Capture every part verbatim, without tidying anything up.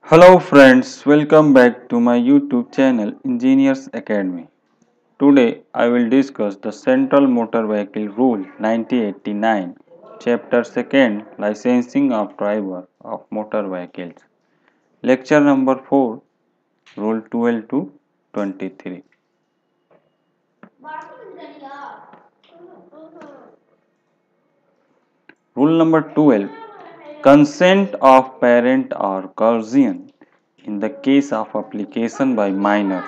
Hello friends, welcome back to my YouTube channel Engineers Academy. Today I will discuss the Central Motor Vehicle Rule nineteen eighty-nine, Chapter two, Licensing of Driver of Motor Vehicles. Lecture number four, Rule twelve to twenty-three. Rule number twelve, Consent of parent or guardian in the case of application by minor.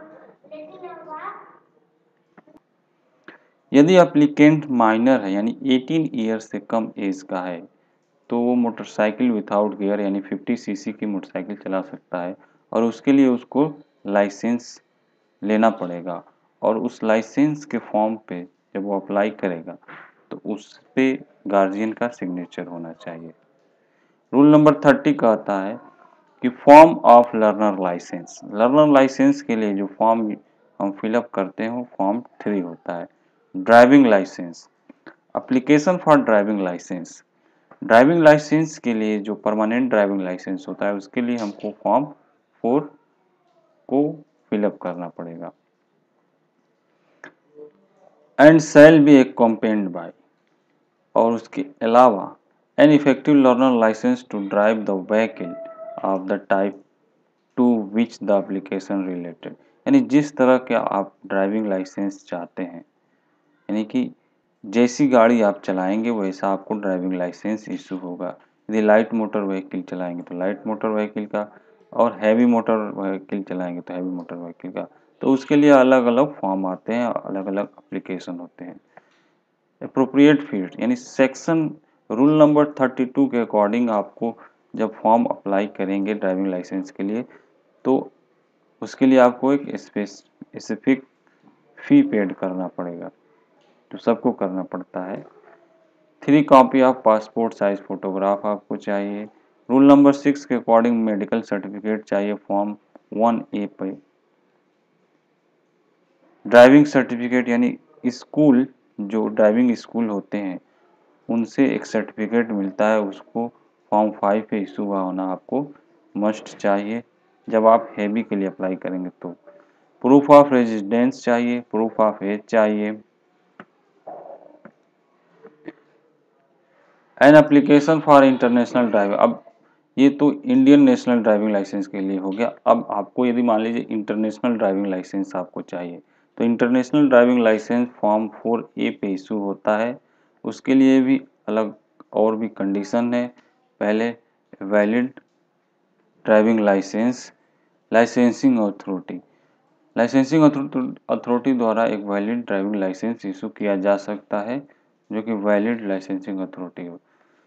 यदि applicant minor है यानी अठारह year से कम as का है तो वो motorcycle without gear यानी पचास सीसी की मोटरसाइकिल चला सकता है और उसके लिए उसको लाइसेंस लेना पड़ेगा और उस लाइसेंस के फॉर्म पे जब वो अप्लाई करेगा तो उस पे गार्जियन का सिग्नेचर होना चाहिए। रूल नंबर तीस कहता है कि form of learner licence, learner licence के लिए जो फॉर्म हम फिलअप करते हैं वो फॉर्म थ्री होता है। Driving licence, application for driving licence, driving licence के लिए जो परमानेंट ड्राइविंग लाइसेंस होता है उसके लिए हमको फॉर्म फोर को फिलअप करना पड़ेगा। And shall be accompanied by, और उसके अलावा an effective learner licence to drive the vehicle of the type to which the application related, यानी जिस तरह के आप ड्राइविंग लाइसेंस चाहते हैं, यानी कि जैसी गाड़ी आप चलाएंगे वैसा आपको ड्राइविंग लाइसेंस इशू होगा। यदि लाइट मोटर व्हीकल चलाएंगे तो लाइट मोटर व्हीकल का, और हैवी मोटर व्हीकल चलाएंगे तो हैवी मोटर व्हीकल का, तो उसके लिए अलग अलग फॉर्म आते हैं, अलग अलग एप्लीकेशन होते हैं। अप्रोप्रिएट फील्ड यानी सेक्शन रूल नंबर बत्तीस के अकॉर्डिंग आपको जब फॉर्म अप्लाई करेंगे ड्राइविंग लाइसेंस के लिए तो उसके लिए आपको एक स्पेसिफिक फी पेड करना पड़ेगा, तो सबको करना पड़ता है। Three copy of passport size photograph आपको चाहिए। रूल नंबर सिक्स के अकॉर्डिंग मेडिकल सर्टिफिकेट चाहिए फॉर्म वन ए पे। ड्राइविंग सर्टिफिकेट यानी स्कूल, जो ड्राइविंग स्कूल होते हैं उनसे एक सर्टिफिकेट मिलता है, उसको फॉर्म फाइव पे इशू हुआ होना आपको मस्ट चाहिए जब आप हैवी के लिए अप्लाई करेंगे तो। प्रूफ ऑफ रेजिडेंस चाहिए, प्रूफ ऑफ एज चाहिए। An application for international driving, अब ये तो इंडियन नेशनल ड्राइविंग लाइसेंस के लिए हो गया। अब आपको यदि मान लीजिए इंटरनेशनल ड्राइविंग लाइसेंस आपको चाहिए तो international driving licence form four A पे इशू होता है। उसके लिए भी अलग और भी कंडीशन है। पहले valid driving licence, licensing authority, licensing authority द्वारा एक वैलिड ड्राइविंग लाइसेंस इशू किया जा सकता है जो कि वैलिड लाइसेंसिंग अथॉरिटी हो।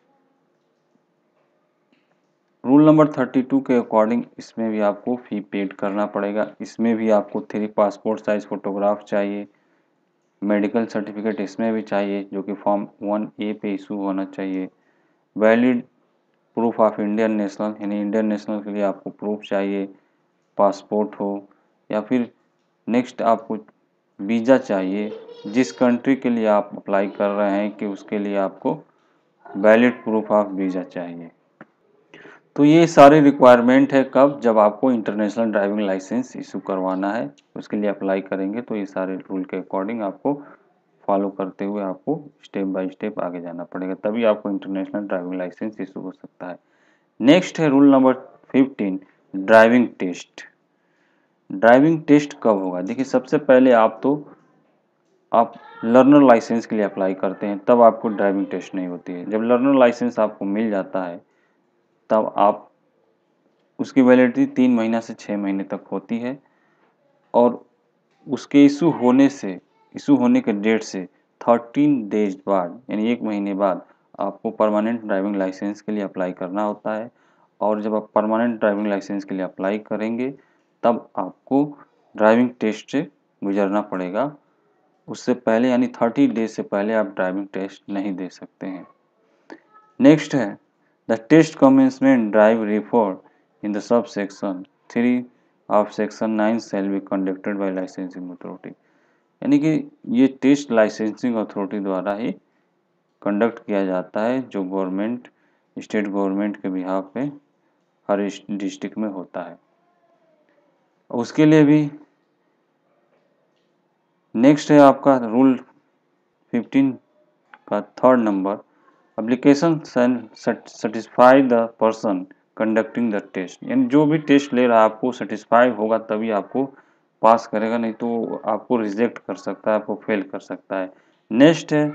रूल नंबर बत्तीस के अकॉर्डिंग इसमें भी आपको फी पेड करना पड़ेगा। इसमें भी आपको थ्री पासपोर्ट साइज फोटोग्राफ चाहिए, मेडिकल सर्टिफिकेट इसमें भी चाहिए जो कि फॉर्म वन ए पे इशू होना चाहिए। Valid proof of Indian national, यानी इंडियन नेशनल के लिए आपको प्रूफ चाहिए, पासपोर्ट हो या फिर नेक्स्ट आपको वीज़ा चाहिए, जिस कंट्री के लिए आप अप्लाई कर रहे हैं कि उसके लिए आपको वैलिड प्रूफ ऑफ वीज़ा चाहिए। तो ये सारे रिक्वायरमेंट है कब, जब आपको इंटरनेशनल ड्राइविंग लाइसेंस इशू करवाना है, उसके लिए अप्लाई करेंगे तो ये सारे रूल के अकॉर्डिंग आपको फॉलो करते हुए आपको स्टेप बाय स्टेप आगे जाना पड़ेगा, तभी आपको इंटरनेशनल ड्राइविंग लाइसेंस इशू हो सकता है। नेक्स्ट है rule number fifteen, driving test. Driving test कब होगा? देखिए सबसे पहले आप तो आप लर्नर लाइसेंस के लिए अप्लाई करते हैं तब आपको ड्राइविंग टेस्ट नहीं होती है। जब लर्नर लाइसेंस आपको मिल जाता है तब आप उसकी वैलिडिटी तीन महीना से छः महीने तक होती है और उसके इशू होने से इशू होने के डेट से थर्टीन डेज बाद यानी एक महीने बाद आपको परमानेंट ड्राइविंग लाइसेंस के लिए अप्लाई करना होता है। और जब आप परमानेंट ड्राइविंग लाइसेंस के लिए अप्लाई करेंगे तब आपको ड्राइविंग टेस्ट से गुजरना पड़ेगा। उससे पहले यानी थर्टी डेज से पहले आप ड्राइविंग टेस्ट नहीं दे सकते हैं। नेक्स्ट है the test commencement drive referred in the subsection three of section nine shall be conducted by licensing authority, यानी कि ये टेस्ट लाइसेंसिंग अथॉरिटी द्वारा ही कंडक्ट किया जाता है जो गवर्नमेंट स्टेट गवर्नमेंट के बिहाफ पे हर डिस्ट्रिक्ट में होता है। उसके लिए भी नेक्स्ट है आपका रूल फिफ्टीन का third number, application satisfy the person conducting the test, यानी जो भी टेस्ट ले रहा है आपको सेटिस्फाई होगा तभी आपको पास करेगा, नहीं तो आपको रिजेक्ट कर सकता है, आपको फेल कर सकता है। नेक्स्ट है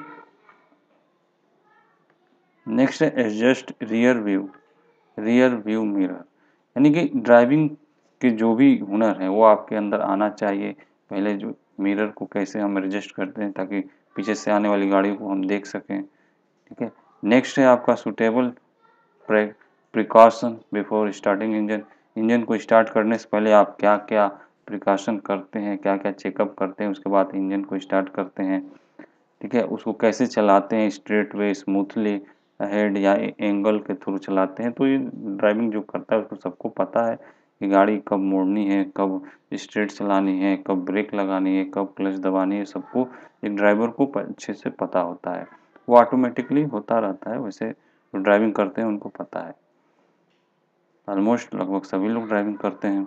नेक्स्ट है adjust rear view rear view mirror, यानी कि ड्राइविंग के जो भी हुनर है वो आपके अंदर आना चाहिए। पहले जो मिरर को कैसे हम एडजस्ट करते हैं ताकि पीछे से आने वाली गाड़ी को हम देख सकें, ठीक है। नेक्स्ट है आपका suitable precaution before starting engine, engine को स्टार्ट करने से पहले आप क्या क्या प्रिकॉशन करते हैं, क्या क्या चेकअप करते हैं, उसके बाद इंजन को स्टार्ट करते हैं, ठीक है। उसको कैसे चलाते हैं, स्ट्रेट वे, स्मूथली, हेड या एंगल के थ्रू चलाते हैं। तो ये ड्राइविंग जो करता है उसको सबको पता है कि गाड़ी कब मोड़नी है, कब स्ट्रेट चलानी है, कब ब्रेक लगानी है, कब क्लच दबानी है, सबको एक ड्राइवर को अच्छे से पता होता है। वो ऑटोमेटिकली होता रहता है, वैसे जो ड्राइविंग करते हैं उनको पता है। ऑलमोस्ट लगभग सभी लोग ड्राइविंग करते हैं।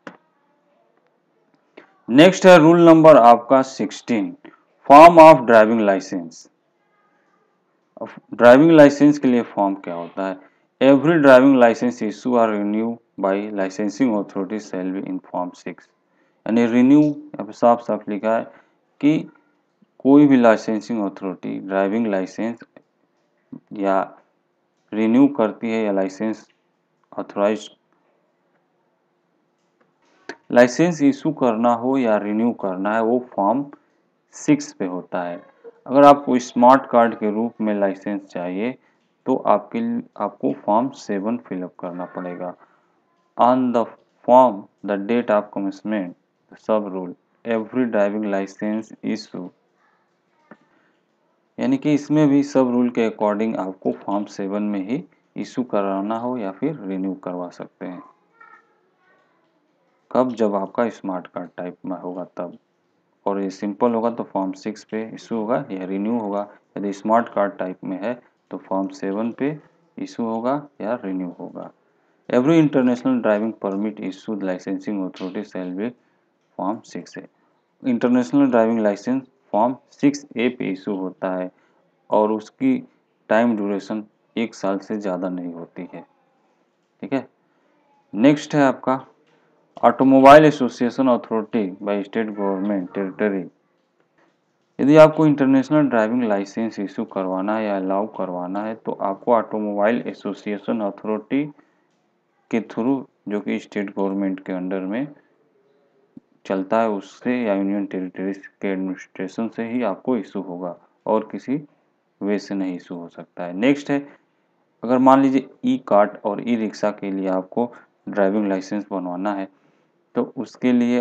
नेक्स्ट है रूल नंबर आपका sixteen, form of driving licence. Driving licence के लिए फॉर्म क्या होता है? Every driving licence issue or renew by licensing authority shall be in form six, यानी रिन्यू यहाँ पे साफ साफ लिखा है कि कोई भी लाइसेंसिंग अथॉरिटी ड्राइविंग लाइसेंस या रिन्यू करती है या लाइसेंस ऑथराइज लाइसेंस इशू करना हो या रिन्यू करना है वो फॉर्म सिक्स पे होता है। अगर आपको स्मार्ट कार्ड के रूप में लाइसेंस चाहिए तो आपके आपको फॉर्म सेवन फिलअप करना पड़ेगा। On the form the date of commitment sub rule every driving licence issue, यानी कि इसमें भी सब रूल के अकॉर्डिंग आपको फॉर्म सेवन में ही इशू कराना हो या फिर रिन्यू करवा सकते हैं। कब? जब आपका स्मार्ट कार्ड टाइप में होगा तब, और ये सिंपल होगा तो फॉर्म सिक्स पे इशू होगा या रिन्यू होगा। यदि स्मार्ट कार्ड टाइप में है तो फॉर्म सेवन पे इशू होगा या रिन्यू होगा। Every international driving permit issued licensing authority shall be form six है। International driving licence form six A पे इशू होता है और उसकी टाइम ड्यूरेशन एक साल से ज़्यादा नहीं होती है, ठीक है। नेक्स्ट है आपका automobile association authority by state government territory. यदि आपको इंटरनेशनल ड्राइविंग लाइसेंस इशू करवाना है या अलाउ करवाना है तो आपको ऑटोमोबाइल एसोसिएशन अथॉरिटी के थ्रू, जो कि स्टेट गवर्नमेंट के अंडर में चलता है, उससे या यूनियन टेरिटरीज के एडमिनिस्ट्रेशन से ही आपको इशू होगा और किसी वे से नहीं इशू हो सकता है। नेक्स्ट है, अगर मान लीजिए ई कार्ट और ई रिक्शा के लिए आपको ड्राइविंग लाइसेंस बनवाना है तो उसके लिए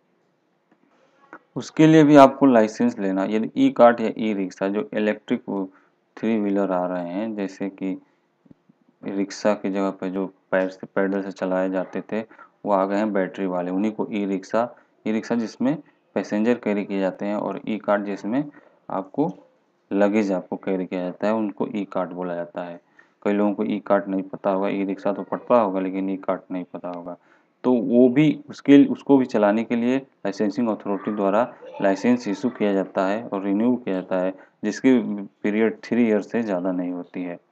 उसके लिए भी आपको लाइसेंस लेना। यदि ई कार्ट या ई रिक्शा जो इलेक्ट्रिक थ्री व्हीलर आ रहे हैं, जैसे कि रिक्शा की जगह पे जो पैर से पैडल से चलाए जाते थे वो आ गए हैं बैटरी वाले, उन्हीं को ई रिक्शा ई रिक्शा जिसमें पैसेंजर कैरी किए जाते हैं, और ई कार्ट जिसमें आपको लगेज आपको कैरी किया जाता है, उनको ई कार्ट बोला जाता है। कई लोगों को ई कार्ट नहीं पता होगा, ई रिक्शा तो पता होगा लेकिन ई कार्ट नहीं पता होगा। तो वो भी उसके उसको भी चलाने के लिए लाइसेंसिंग अथॉरिटी द्वारा लाइसेंस इशू किया जाता है और रिन्यू किया जाता है, जिसकी पीरियड थ्री ईयर से ज़्यादा नहीं होती है।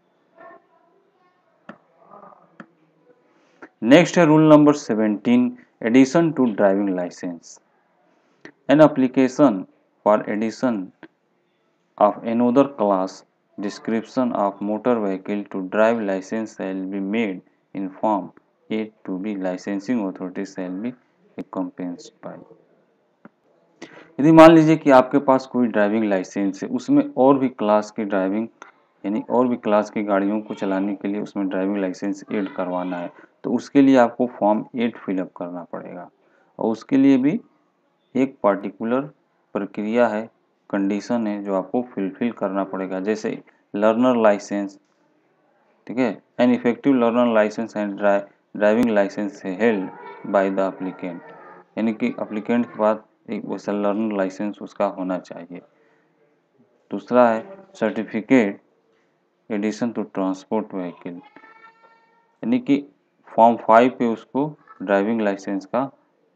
नेक्स्ट है rule number seventeen, addition to driving licence. An application for addition of another class description of motor vehicle to drive license shall be made in form eight to be licensing authority shall be recompensed by। यदि मान लीजिए कि आपके पास कोई driving licence है, उसमें और भी क्लास की ड्राइविंग यानी और भी क्लास की गाड़ियों को चलाने के लिए उसमें ड्राइविंग लाइसेंस ऐड करवाना है तो उसके लिए आपको फॉर्म एट फिलअप करना पड़ेगा, और उसके लिए भी एक पार्टिकुलर प्रक्रिया है, कंडीशन है जो आपको फुलफिल करना पड़ेगा। जैसे लर्नर लाइसेंस, ठीक है, an effective learner licence and driving licence held by the applicant, यानी कि एप्लीकेंट के बाद एक वैसा लर्नर लाइसेंस उसका होना चाहिए। दूसरा है certificate addition to transport vehicle, यानी कि फॉर्म फाइव पे उसको ड्राइविंग लाइसेंस का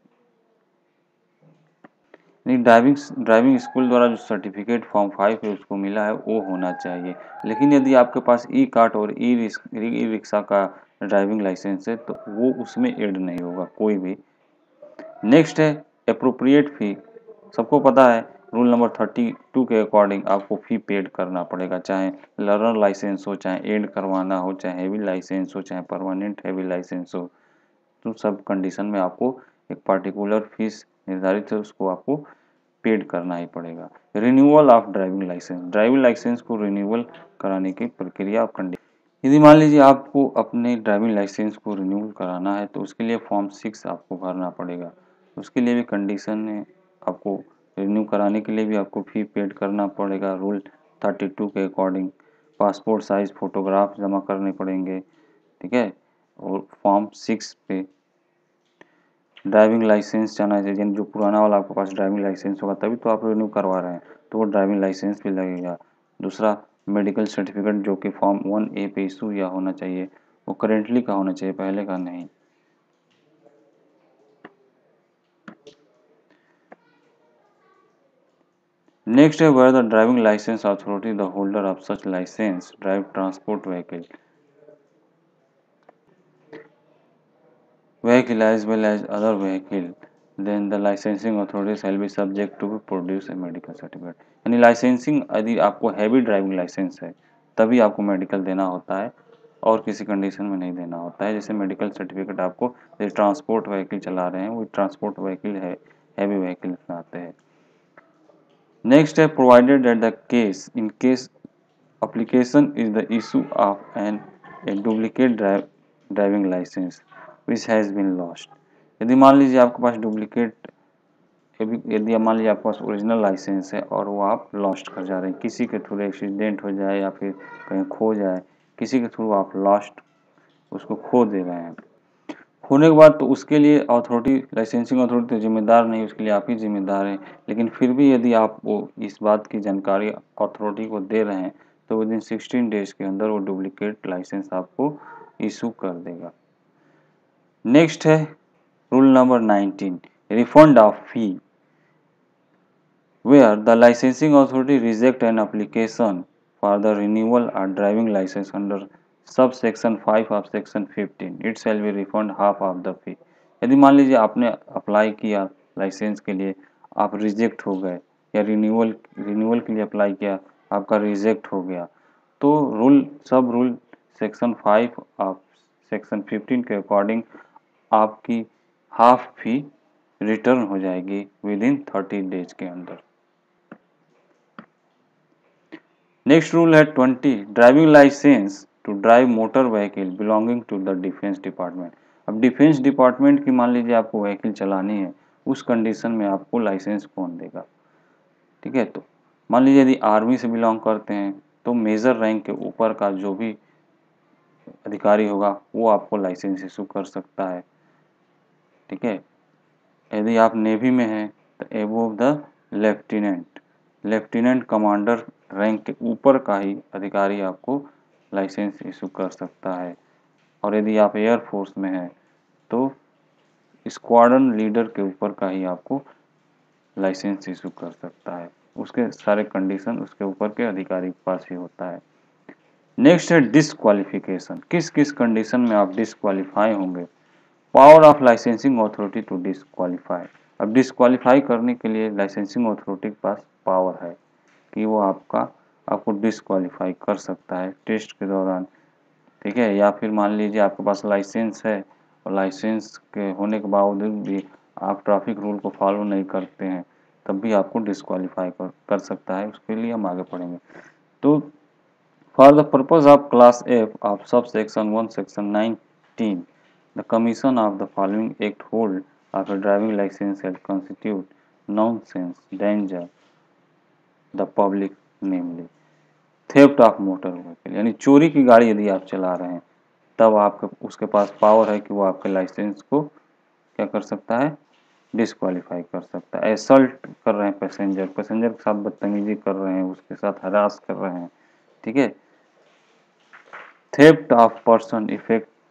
नहीं ड्राइविंग ड्राइविंग स्कूल द्वारा जो सर्टिफिकेट फॉर्म फाइव पे उसको मिला है वो होना चाहिए। लेकिन यदि आपके पास ई कार्ट और ई ई रिक्शा का ड्राइविंग लाइसेंस है तो वो उसमें ऐड नहीं होगा कोई भी। नेक्स्ट है एप्रोप्रिएट फ़ी। सबको पता है रूल नंबर थर्टी टू के अकॉर्डिंग आपको फ़ी पेड करना पड़ेगा, चाहे लर्नर लाइसेंस हो, चाहे ऐड करवाना हो, चाहे हेवी लाइसेंस हो, चाहे परमानेंट हेवी लाइसेंस हो। तो सब कंडीशन में आपको एक पार्टिकुलर फीस निर्धारित है उसको आपको पेड करना ही पड़ेगा। Renewal of driving licence, driving licence को रिन्यूअल कराने की प्रक्रिया और कंडीशन। यदि मान लीजिए आपको अपने ड्राइविंग लाइसेंस को रिन्यूअल कराना है तो उसके लिए फॉर्म सिक्स आपको भरना पड़ेगा। उसके लिए भी कंडीशन है, आपको रिन्यू कराने के लिए भी आपको फ़ी पेड करना पड़ेगा रूल थर्टी टू के अकॉर्डिंग। पासपोर्ट साइज़ फ़ोटोग्राफ जमा करने पड़ेंगे, ठीक है। और फॉर्म सिक्स पे ड्राइविंग लाइसेंस जाना चाहिए, जो पुराना वाला आपके पास ड्राइविंग लाइसेंस होगा तभी तो आप रिन्यू करवा रहे हैं, तो वो ड्राइविंग लाइसेंस भी लगेगा। दूसरा मेडिकल सर्टिफिकेट जो कि फॉर्म वन ए पे इशू या होना चाहिए, वो करेंटली का होना चाहिए, पहले का नहीं। नेक्स्ट है where the driving licence authority the holder of such licence drive transport vehicle vehicle as well as other vehicle, then the licensing authority shall be subject to produce a medical certificate। यानी licensing यदि आपको heavy driving licence है तभी आपको medical देना होता है और किसी कंडीशन में नहीं देना होता है। जैसे मेडिकल सर्टिफिकेट आपको ट्रांसपोर्ट व्हीकल चला रहे हैं वो ट्रांसपोर्ट व्हीकल है, हैवी व्हीकल में आते हैं। नेक्स्ट है provided at the case in case application is the issue of an a duplicate drive, driving license which has been lost। यदि मान लीजिए आपके पास डुप्लीकेट यदि मान लीजिए आपके पास ओरिजिनल लाइसेंस है और वो आप लॉस्ट कर जा रहे हैं, किसी के थ्रू एक्सीडेंट हो जाए या फिर कहीं खो जाए, किसी के थ्रू आप लॉस्ट उसको खो दे रहे हैं, होने के बाद तो उसके लिए अथॉरिटी लाइसेंसिंग अथॉरिटी तो जिम्मेदार नहीं, उसके लिए आप ही जिम्मेदार हैं। लेकिन फिर भी यदि आप वो इस बात की जानकारी अथॉरिटी को दे रहे हैं तो विद इन सिक्सटीन डेज के अंदर वो डुप्लीकेट लाइसेंस आपको इशू कर देगा। नेक्स्ट है rule number nineteen refund of fee where the licensing authority reject an application for the renewal of driving licence under sub section five of section fifteen it shall be refund half of the fee. यदि मान लीजिए आपने apply किया licence के लिए, आप reject हो गए या रिन्यूअल रिन्यूअल के लिए अप्लाई किया, आपका रिजेक्ट हो गया, तो rule sub rule section five of section fifteen के अकॉर्डिंग आपकी हाफ फी रिटर्न हो जाएगी विद इन थर्टी डेज के अंदर। नेक्स्ट रूल है twenty driving licence to drive motor vehicle belonging to the defence department. अब डिफेंस डिपार्टमेंट की मान लीजिए आपको व्हीकल चलानी है, उस कंडीशन में आपको लाइसेंस कौन देगा, ठीक है। तो मान लीजिए यदि आर्मी से बिलोंग करते हैं तो मेजर रैंक के ऊपर का जो भी अधिकारी होगा वो आपको लाइसेंस इशू कर सकता है, ठीक है। यदि आप नेवी में हैं तो above the lieutenant lieutenant commander rank के ऊपर का ही अधिकारी आपको लाइसेंस इशू कर सकता है। और यदि आप एयरफोर्स में हैं तो स्क्वाड्रन लीडर के ऊपर का ही आपको लाइसेंस इशू कर सकता है। उसके सारे कंडीशन उसके ऊपर के अधिकारी के पास ही होता है। नेक्स्ट है डिसक्वालिफिकेशन, किस किस कंडीशन में आप डिसक्वालीफाई होंगे। Power of licensing authority to disqualify. अब डिसक्वालीफाई करने के लिए लाइसेंसिंग अथॉरिटी के पास पावर है कि वो आपका आपको डिसक्वालीफाई कर सकता है टेस्ट के दौरान, ठीक है। या फिर मान लीजिए आपके पास लाइसेंस है और लाइसेंस के होने के बावजूद भी आप ट्रैफिक रूल को फॉलो नहीं करते हैं तब भी आपको डिसक्वालीफाई कर, कर सकता है। उसके लिए हम आगे पढ़ेंगे। तो for the purpose of class F of sub section one section nineteen the commission of the following act hold of a driving license shall constitute nonsense danger the public namely theft of motor vehicle. यानी चोरी की गाड़ी यदि आप चला रहे हैं तब आपके उसके पास पावर है कि वो आपके लाइसेंस को क्या कर सकता है, डिसक्वालीफाई कर सकता है। एसल्ट कर रहे हैं पैसेंजर पैसेंजर के साथ बदतमीजी कर रहे हैं, उसके साथ हरास कर रहे हैं, ठीक है। Theft of person effect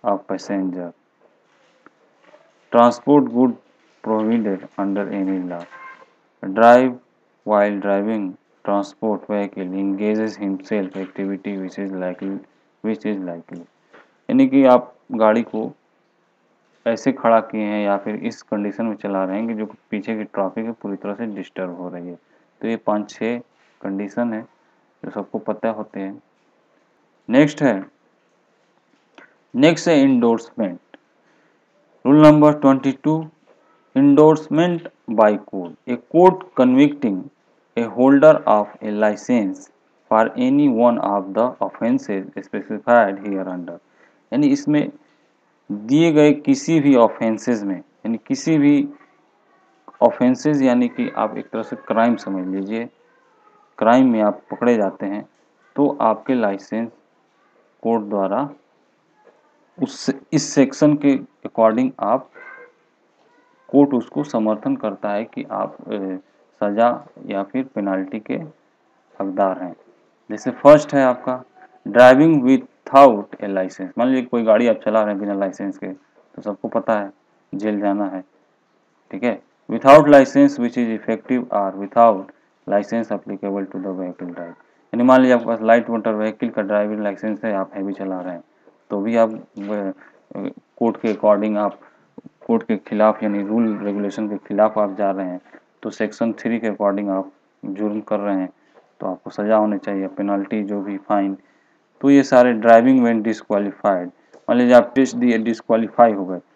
a passenger. Transport goods provided under any law. Drive while driving transport vehicle engages himself activity which is likely which is likely यानी कि आप गाड़ी को ऐसे खड़ा किए हैं या फिर इस कंडीशन में चला रहे हैं कि जो पीछे की ट्रैफिक है पूरी तरह से डिस्टर्ब हो रही है। तो ये पांच छह कंडीशन है जो सबको पता होते हैं। नेक्स्ट है नेक्स्ट है endorsement. Rule number twenty two, endorsement by court. A court convicting a holder of a license for any one of the offences specified hereunder. यानी इसमें दिए गए किसी भी ऑफेंसेस में, यानी किसी भी ऑफेंसेस यानी कि आप एक तरह से क्राइम समझ लीजिए, क्राइम में आप पकड़े जाते हैं तो आपके लाइसेंस कोर्ट द्वारा उस इस सेक्शन के अकॉर्डिंग आप कोर्ट उसको समर्थन करता है कि आप सज़ा या फिर पेनाल्टी के हकदार हैं। जैसे फर्स्ट है आपका ड्राइविंग विथआउट ए लाइसेंस। मान लीजिए कोई गाड़ी आप चला रहे हैं बिना लाइसेंस के, तो सबको पता है जेल जाना है, ठीक है। Without licence which is effective or without licence applicable to the vehicle drive. यानी मान लीजिए आपके पास लाइट मोटर व्हीकल का ड्राइविंग लाइसेंस है, आप हैवी चला रहे हैं, तो भी आप कोर्ट के अकॉर्डिंग आप कोर्ट के खिलाफ यानी रूल रेगुलेशन के खिलाफ आप जा रहे हैं, तो सेक्शन थ्री के अकॉर्डिंग आप जुर्म कर रहे हैं, तो आपको सज़ा होनी चाहिए, पेनल्टी जो भी फाइन। तो ये सारे ड्राइविंग व्हेन डिसक्वालीफाइड, मान लीजिए आप टेस्ट दिए डिसक्वालीफाई हो गए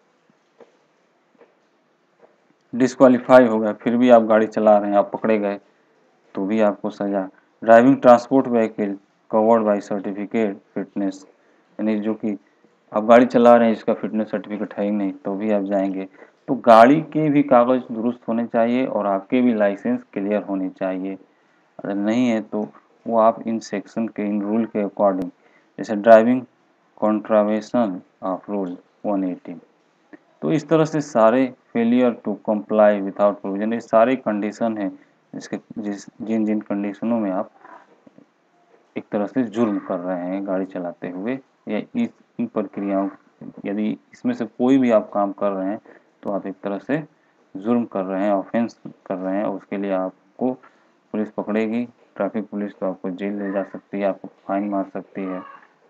डिसक्वालीफाई हो गया फिर भी आप गाड़ी चला रहे हैं, आप पकड़े गए तो भी आपको सज़ा। Driving transport vehicle covered by certificate fitness, यानी जो कि आप गाड़ी चला रहे हैं जिसका फिटनेस सर्टिफिकेट है ही नहीं, तो भी आप जाएंगे। तो गाड़ी के भी कागज दुरुस्त होने चाहिए और आपके भी लाइसेंस क्लियर होने चाहिए। अगर नहीं है तो वो आप इन सेक्शन के इन रूल के अकॉर्डिंग, जैसे driving contravention of rule one eighteen, तो इस तरह से सारे failure to comply without provision, ये सारे कंडीशन है जिसके जिस जिन जिन कंडीशनों में आप एक तरह से जुर्म कर रहे हैं गाड़ी चलाते हुए, या इस इन प्रक्रियाओं, यदि इसमें से कोई भी आप काम कर रहे हैं तो आप एक तरह से जुर्म कर रहे हैं, ऑफेंस कर रहे हैं, उसके लिए आपको पुलिस पकड़ेगी, ट्रैफिक पुलिस, तो आपको जेल ले जा सकती है, आपको फाइन मार सकती है।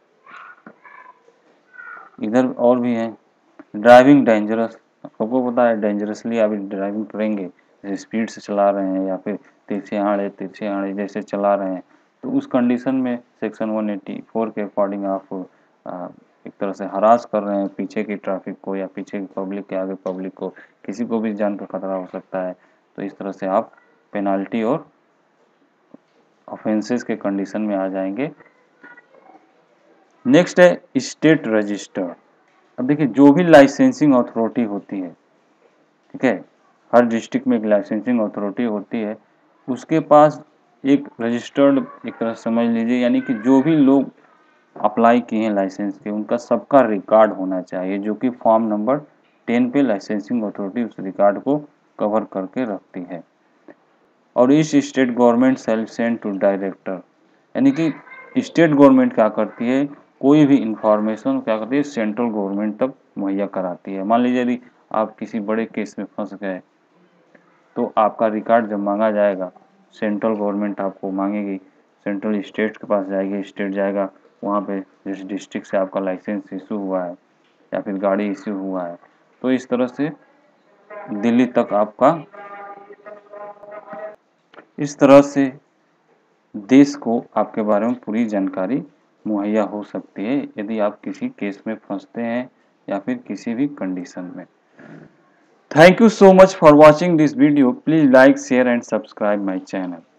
इधर और भी है ड्राइविंग डेंजरस। सबको पता है डेंजरसली आप ड्राइविंग करेंगे, जैसे स्पीड से चला रहे हैं या फिर तिरछे आड़े तिरछे आड़े जैसे चला रहे हैं, तो उस कंडीशन में सेक्शन वन एटी फोर के अकॉर्डिंग आप आ, एक तरह से हरास कर रहे हैं पीछे की ट्रैफिक को या पीछे की पब्लिक के आगे पब्लिक को, किसी को भी जान का खतरा हो सकता है, तो इस तरह से आप पेनाल्टी और ऑफेंसेस के कंडीशन में आ जाएंगे। नेक्स्ट है स्टेट रजिस्टर। अब देखिए जो भी लाइसेंसिंग अथॉरिटी होती है, ठीक है, हर डिस्ट्रिक्ट में एक लाइसेंसिंग अथॉरिटी होती है, उसके पास एक रजिस्टर्ड एक तरह समझ लीजिए, यानी कि जो भी लोग अप्लाई किए हैं लाइसेंस के उनका सबका रिकॉर्ड होना चाहिए, जो कि फॉर्म नंबर टेन पे लाइसेंसिंग अथॉरिटी उस रिकॉर्ड को कवर करके रखती है। और इस state government shall send to director, यानी कि स्टेट गवर्नमेंट क्या करती है, कोई भी इंफॉर्मेशन क्या करती है सेंट्रल गवर्नमेंट तक मुहैया कराती है। मान लीजिए यदि आप किसी बड़े केस में फंस गए तो आपका रिकॉर्ड जब मांगा जाएगा, सेंट्रल गवर्नमेंट आपको मांगेगी, सेंट्रल स्टेट के पास जाएगी, स्टेट जाएगा वहाँ पे जिस डिस्ट्रिक्ट से आपका लाइसेंस इशू हुआ है या फिर गाड़ी इशू हुआ है, तो इस तरह से दिल्ली तक आपका इस तरह से देश को आपके बारे में पूरी जानकारी मुहैया हो सकती है यदि आप किसी केस में फंसते हैं या फिर किसी भी कंडीशन में। Thank you so much for watching this video. Please like, share and subscribe my channel.